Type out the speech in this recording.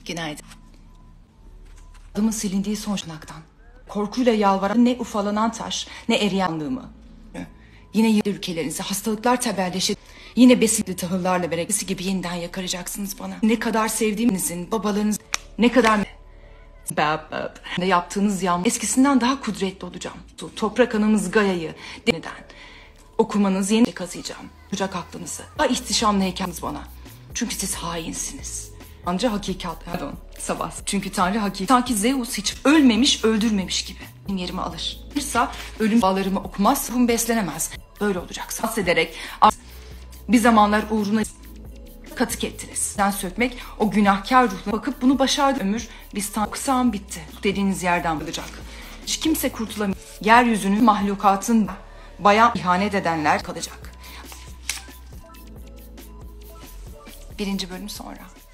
Günaydın. Adımın silindiği son şınaktan. Korkuyla yalvaran ne ufalanan taş, ne eriyanlığımı. Yine yedi ülkelerinizi hastalıklar tebelleşir. Yine besinli tahıllarla berekesi gibi yeniden yakaracaksınız bana. Ne kadar sevdiğinizin, babalarınız, ne kadar ne yaptığınız yağmur eskisinden daha kudretli olacağım. Toprak anamız Gaya'yı deniden okumanız yeni kazıyacağım. Kucak aklınızı. İhtişamlı heykeliniz bana. Çünkü siz hainsiniz. Ancak hakikat, pardon, sabah. Çünkü Tanrı hakikat. Sanki Zeus hiç ölmemiş, öldürmemiş gibi. Benim yerimi alır. Ölüm bağlarımı okumaz, ruhum beslenemez. Böyle olacak. Bahsederek bir zamanlar uğruna katık ettiniz. Sen sökmek, o günahkar ruhla bakıp bunu başardı. Ömür, biz okusam bitti. Dediğiniz yerden bulacak. Hiç kimse kurtulamıyor. Yeryüzünün mahlukatın bayağı ihanet edenler kalacak. 1. bölüm sonra.